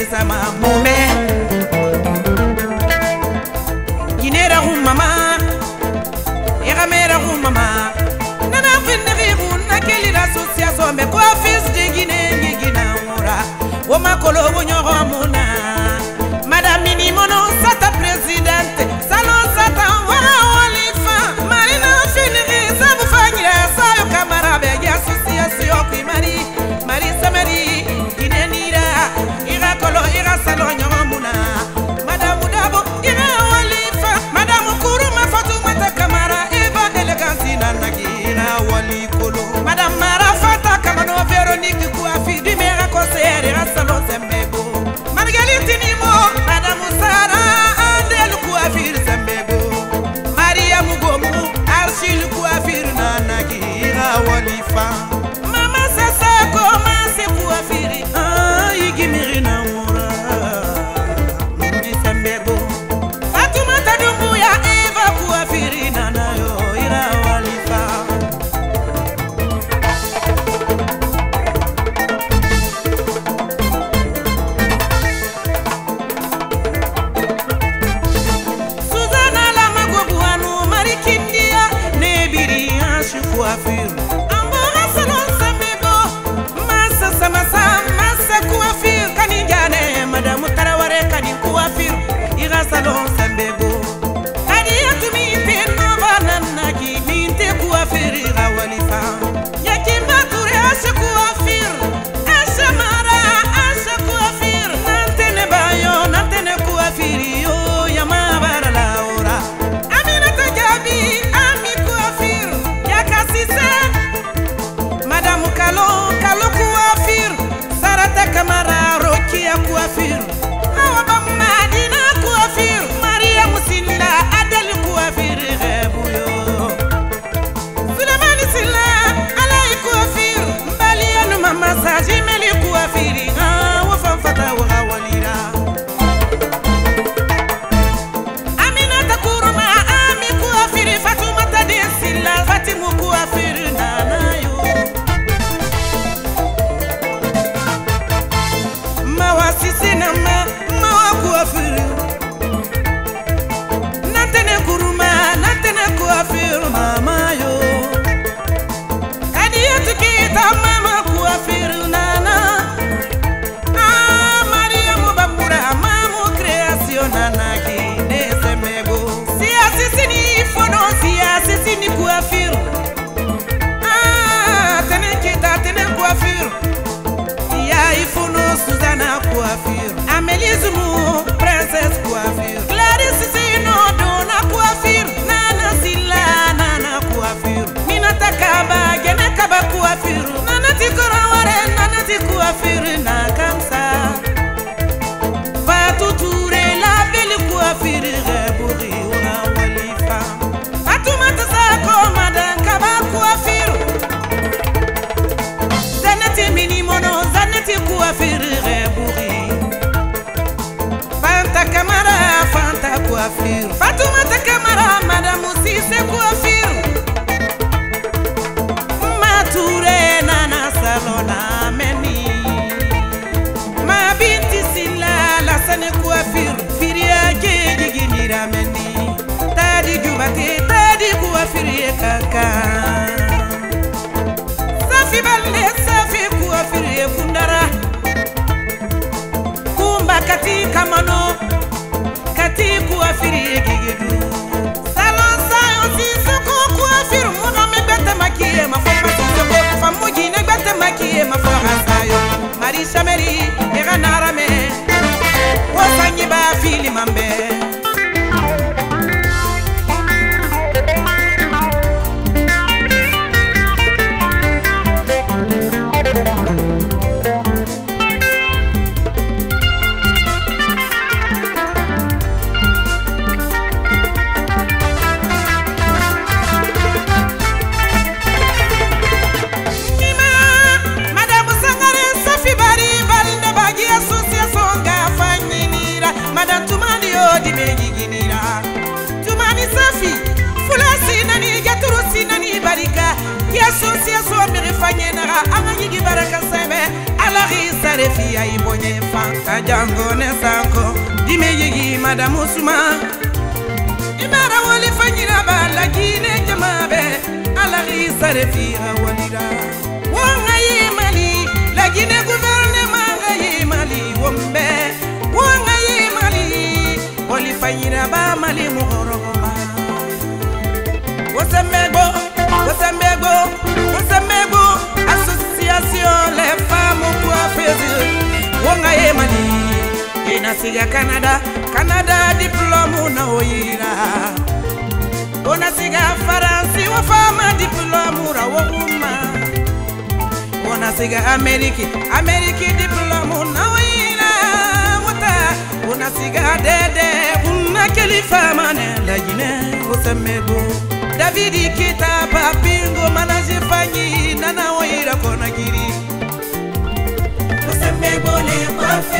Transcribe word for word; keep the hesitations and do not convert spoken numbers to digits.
sama mume Ginera hu mama Ira mera hu mama Nana finri hu na keli l'association me quoi fils de Guinée Guinea mura O makolo nyoro muna Madame Minimono sata présidente salon sata wara walifa Marina finri sabu fanyira sayo kamara be association primari Mari Samari Guinea Ira kolo ira salon nyoro muna Madame Dabo ira walifa Madame Kuruma Fatoumata Kamara Eva Elegance Nanagira wali kolo Madame Marafata Kamano Véronique Kouafi du maire conseiller ira salon Zembego Marguerite Nimo Madame Sara Andel Kouafi Zembego Maria Mugomu Archil Kouafi Nanagira walifa Mama Sasa Koma Se Kouafi ah igimiri na mura Ndi Zembego Fatoumata Dumbuya Eva Kouafi Nanayo ira walifa Suzana Lama Gobuanu Marikindia Nebiri Anshi Kouafi Ambora Salon Zembego Massa Samasa Massa Kouafi Kanigane Madame Taraware Kani Kouafi ira Salon Zembego Kadia Tumi Penova Nanaki Minte Kouafi ira walifa Yakimba Touré Asha Kouafi Asha Mara Asha Kouafi Nantene Bayo Nantene Kouafi Yo Yamabara Laura Aminata Gabi Ami Kouafi Yakasise Madame Kalo Kalo Kouafi Sarata Kamara Rokia Kouafi Awaba Madina Kouafi Maria Musilla Adel Kouafi Rebuyo Sulemani Silla Alai Kouafi Mbalianu Mama Saji Meli Kouafi Ah Wafamfata Wawalira Aminata Kuruma Ami Kouafi Fatoumata Silla Fatimu Kouafi Nanayo Mawa Sisi Nama Mawa Kouafi Natene Kuruma Natene Kouafi Mama yo Kadia Tukita Mama Kouafi Nana Ah Maria Mubambura Mamu Création Nana Guinée Zembego Si Sisi ni Fono Si Sisi ni Kouafi Ah Tene Kita Tene Kouafi Ya Ifono Suzana Kouafi Amélie Zoumou Princesse Kouafi Clarisse Sino Dona Kouafi Nana Silla Nana Kouafi Minata Kaba Gene Kaba Kouafi Nana Tikora Ware Nana Tikouafi Na Kamsa Fatou Touré La Belle Kouafi Rebouri Ura Walifa Fatoumata Sako Madan Kaba Kouafi Zaneti Minimono Zaneti Kouafi Rebouri Fanta Kamara Fanta Kouafi Fatoumata Kamara Madame Cissé Kouafi Matouré Nana Salona Meni Ma Binti Silla Lassane Kouafi Firia Keji Ginira Meni Tadi Djoubate Tadi Kouafi Kaka Safi Balde Safi Kouafi Fundara Kumba Kati Kamano Kati Kouafi Gigidu Salon Sayon Sissoko Kouafi Mohamed Bete Makie Ma Fapa Sissoko Famuji Ne Bete Makie Ma Fora Sayo Marisha Meri Era Narame Wasanyi Ba Fili Mambe Madame Sangare Safi Bari Balde Bagi Association Gafanyi Madame Tumani Odi Meji Ginira Tumani Safi Fulasi Nani Gaturusi Nani Barika Association Mirifanye Nara Amagi Baraka Sebe Alari sare fiya ibonye fa ajango ne sanko dime yigi madam Usma imara wali fanyira bala gine jamabe ala sare fiya walira wonga yimali la gine gouvernement ga yimali wombe wonga yimali wali fanyira ba mali muhoroma wosamego wosamego wosamego association les femmes coiffeuses wonga yimali ina siga Canada Canada diplôme na oyira ona siga France wa fama diplôme ra woma ona siga America America diplôme na oyira wata ona siga dede una keli fama ne la Guinée osamego David Kita papingo manaje fanyi nana oyira kona kiri osamego le